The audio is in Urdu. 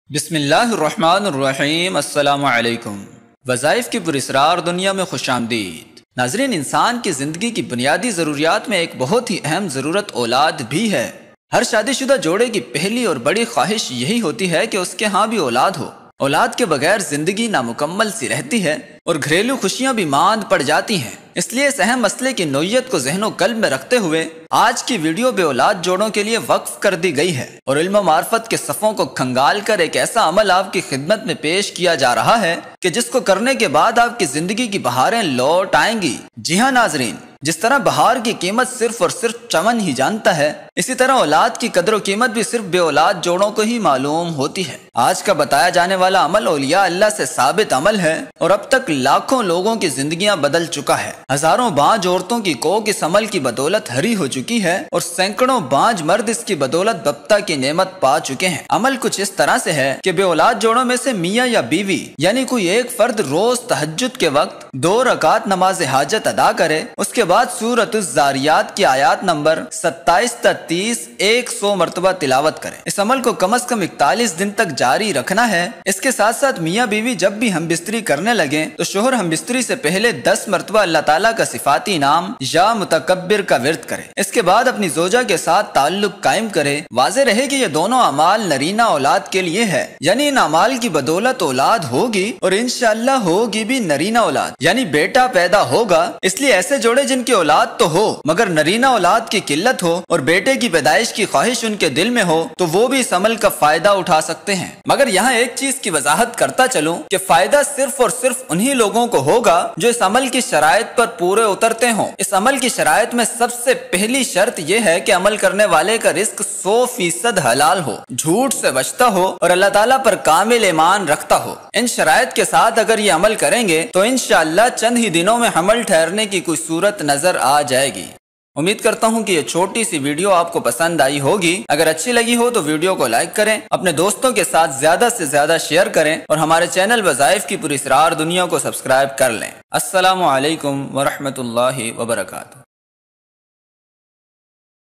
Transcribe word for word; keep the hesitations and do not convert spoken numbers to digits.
بسم اللہ الرحمن الرحیم۔ السلام علیکم۔ وظائف کی پراسرار دنیا میں خوش آمدید۔ ناظرین، انسان کی زندگی کی بنیادی ضروریات میں ایک بہت ہی اہم ضرورت اولاد بھی ہے۔ ہر شادی شدہ جوڑے کی پہلی اور بڑی خواہش یہی ہوتی ہے کہ اس کے ہاں بھی اولاد ہو۔ اولاد کے بغیر زندگی نامکمل سی رہتی ہے اور گھریلو خوشیاں بھی ماند پڑ جاتی ہیں۔ اس لیے اس اہم مسئلے کی نوعیت کو ذہن و قلب میں رکھتے ہوئے آج کی ویڈیو بے اولاد جوڑوں کے لیے وقف کر دی گئی ہے، اور علم و معرفت کے صفوں کو کھنگال کر ایک ایسا عمل آپ کی خدمت میں پیش کیا جا رہا ہے کہ جس کو کرنے کے بعد آپ کی زندگی کی بہاریں لوٹ آئیں گی۔ جی ہاں ناظرین، جس طرح بہار کی قیمت صرف اور صرف چمن ہی جانتا ہے، اسی طرح اولاد کی قدر و قیمت بھی صرف بے اولاد جوڑوں کو ہی معلوم ہوتی ہے۔ آج کا بتایا جانے والا عمل اولیاء اللہ سے ثابت عمل ہے اور اب تک لاکھوں لوگوں کی زندگیاں بدل چکا ہے۔ ہزاروں بانج عورتوں کی کوک اس عمل کی بدولت ہری ہو چکی ہے اور سینکڑوں بانج مرد اس کی بدولت بپتا کی نعمت پا چکے ہیں۔ عمل کچھ اس طرح سے ہے کہ بے اولاد جوڑوں میں سے میاں یا بیوی یعنی کوئی ایک فرد روز تہجد کے وقت دو رکعت نماز حاجت ادا کرے، اس کے بعد سورۃ الذاریات کی آیات نمبر ستائیس تا تیس ایک سو مرتبہ تلاوت کرے۔ اس عمل کو کم از کم اکتالیس دن تک جاری رکھنا ہے۔ اس کے ساتھ ساتھ میاں بیوی جب بھی ہم بستری کرنے لگیں تو شوہر ہم بستری سے پہلے دس مرتبہ اللہ تعالیٰ کا صفاتی نام یا متکبر کا ورد کرے۔ اس کے بعد اپنی زوجہ کے ساتھ تعلق قائم کرے۔ واضح رہے کہ یہ دونوں اعمال نرینہ اولاد کے لیے ہے، یعنی ان اعمال کی بدولت اولاد ہوگی اور انشاءاللہ ہوگی بھی نرینہ اولاد، یعنی بیٹا پیدا ہوگا۔ اس لیے ایسے جوڑے جن کی اولاد تو ہو مگر نرینہ اولاد کی قلت ہو اور بیٹے کی پیدائش کی خواہش ان کے دل میں ہو تو وہ بھی اس عمل کا فائدہ اٹھا سکتے ہیں۔ مگر یہاں ایک چیز کی وضاحت کرتا چلوں کہ فائدہ صرف اور صرف انہی لوگوں کو ہوگا جو اس عمل کی شرائط پر پورے اترتے ہوں۔ اس عمل کی شرائط میں سب سے پہلی شرط یہ ہے کہ عمل کرنے والے کا رزق سو فیصد حلال ہو، جھوٹ سے بچتا ہو اور اللہ تعالیٰ پر کامل ایمان رکھتا ہو۔ ان شرائط کے ساتھ اگر یہ عمل کریں گے تو انشاءاللہ چند ہی دنوں میں حمل ٹھہرنے کی کوئی صورت نظر آ جائے گی۔ امید کرتا ہوں کہ یہ چھوٹی سی ویڈیو آپ کو پسند آئی ہوگی۔ اگر اچھی لگی ہو تو ویڈیو کو لائک کریں، اپنے دوستوں کے ساتھ زیادہ سے زیادہ شیئر کریں اور ہمارے چینل وظائف کی پراسرار دنیا کو سبسکرائب کر لیں۔ السلام علیکم ورحمۃ اللہ وبرکاتہ۔